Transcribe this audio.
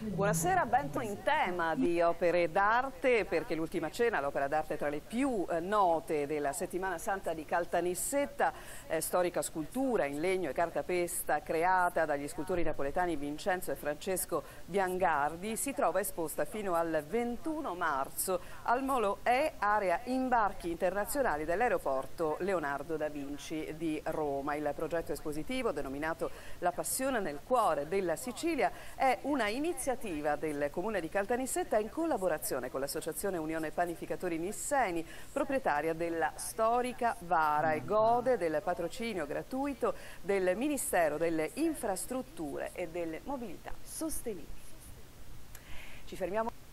Buonasera, bentornati in tema di opere d'arte, perché l'Ultima Cena, l'opera d'arte tra le più note della Settimana Santa di Caltanissetta, storica scultura in legno e cartapesta creata dagli scultori napoletani Vincenzo e Francesco Biangardi, si trova esposta fino al 21 marzo al Molo E, area imbarchi internazionali dell'aeroporto Leonardo da Vinci di Roma. Il progetto espositivo, denominato La Passione nel cuore della Sicilia, è una iniziativa del Comune di Caltanissetta in collaborazione con l'Associazione Unione Panificatori Nisseni, proprietaria della storica Vara, e gode del patrocinio gratuito del Ministero delle Infrastrutture e delle Mobilità Sostenibili. Ci fermiamo.